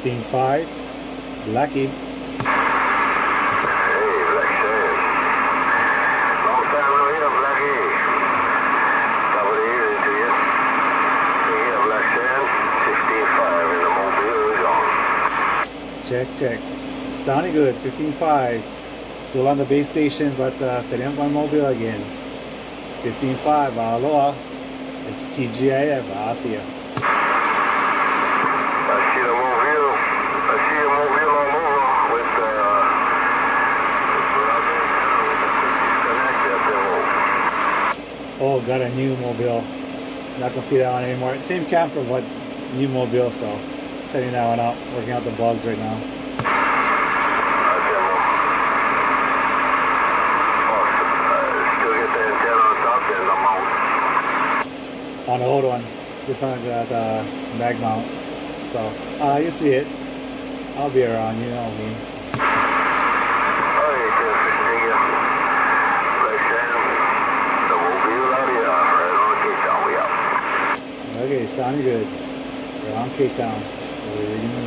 15.5. Blackie. Check. Sounding good. 15.5. Still on the base station, but setting up my mobile again. 15.5. Aloha. It's TGIF. I'll see ya. Oh, got a new mobile. Not gonna see that one anymore. Same camper, but new mobile, so setting that one up. Working out the bugs right now. On the old one. This one got mag mount. So you see it. I'll be around, you know me. Okay, sounding good. We're on Cape Town.